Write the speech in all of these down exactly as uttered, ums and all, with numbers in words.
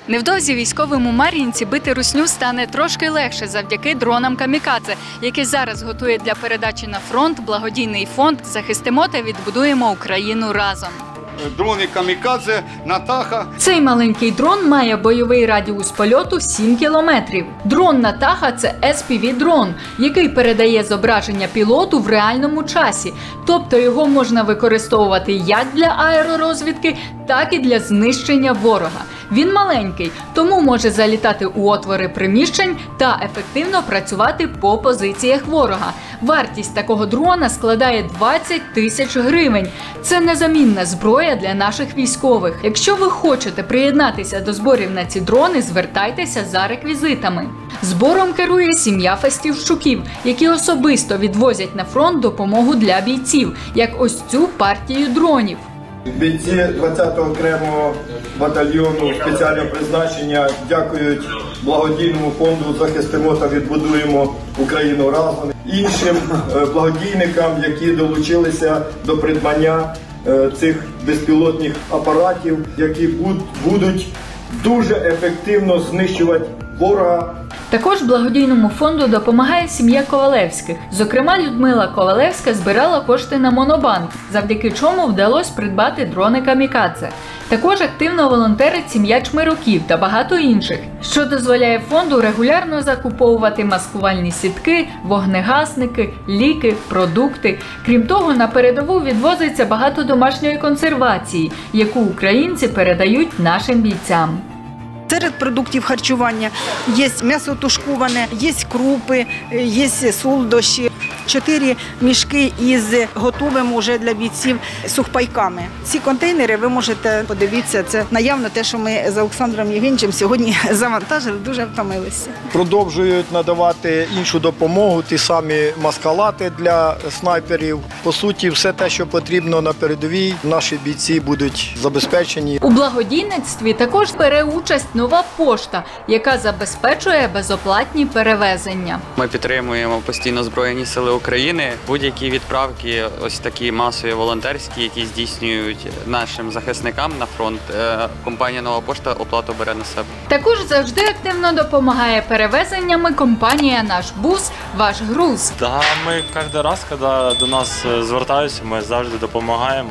Невдовзі військовим у Мар'їнці бити русню стане трошки легше завдяки дронам «Камікадзе», які зараз готує для передачі на фронт благодійний фонд «Захистимо та відбудуємо Україну разом». Дрони «Камікадзе», «Натаха». Цей маленький дрон має бойовий радіус польоту сім кілометрів. Дрон «Натаха» – це ес пі ві-дрон, який передає зображення пілоту в реальному часі. Тобто його можна використовувати як для аеророзвідки, так і для знищення ворога. Він маленький, тому може залітати у отвори приміщень та ефективно працювати по позиціях ворога. Вартість такого дрона складає двадцять тисяч гривень. Це незамінна зброя для наших військових. Якщо ви хочете приєднатися до зборів на ці дрони, звертайтеся за реквізитами. Збором керує сім'я Фастівчуків, які особисто відвозять на фронт допомогу для бійців, як ось цю партію дронів. Бійці двадцятого окремого батальйону спеціального призначення дякують благодійному фонду «Захистимо та відбудуємо Україну разом», іншим благодійникам, які долучилися до придбання цих безпілотних апаратів, які будуть дуже ефективно знищувати ворога. Також благодійному фонду допомагає сім'я Ковалевських. Зокрема, Людмила Ковалевська збирала кошти на монобанк, завдяки чому вдалося придбати дрони «Камікадзе». Також активно волонтерить сім'я Чмируків та багато інших, що дозволяє фонду регулярно закуповувати маскувальні сітки, вогнегасники, ліки, продукти. Крім того, на передову відвозиться багато домашньої консервації, яку українці передають нашим бійцям. Серед продуктів харчування є м'ясо тушковане, є крупи, є солодощі. Чотири мішки із готовим уже для бійців сухпайками. Ці контейнери ви можете подивитися, це наявно те, що ми з Олександром Євгеновичем сьогодні завантажили, дуже втомилися. Продовжують надавати іншу допомогу, ті самі маскалати для снайперів. По суті, все те, що потрібно на передовій, наші бійці будуть забезпечені. У благодійництві також бере участь Нова пошта, яка забезпечує безоплатні перевезення. Ми підтримуємо постійно Збройні сили України. Будь-які відправки, ось такі масові волонтерські, які здійснюють нашим захисникам на фронт, компанія «Нова пошта» оплату бере на себе. Також завжди активно допомагає перевезеннями компанія «Наш бус», «Ваш груз». Да, ми кожен раз, коли до нас звертаються, ми завжди допомагаємо,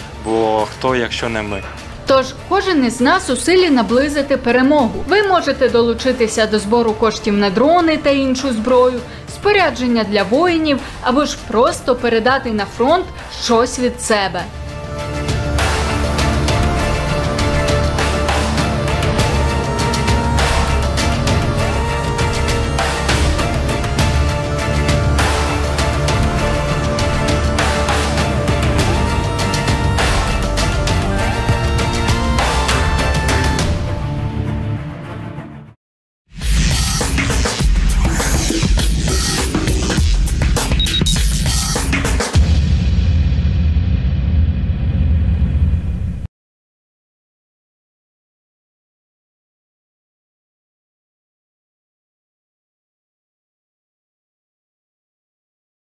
бо хто, якщо не ми. Тож кожен із нас у силі наблизити перемогу. Ви можете долучитися до збору коштів на дрони та іншу зброю, спорядження для воїнів або ж просто передати на фронт щось від себе.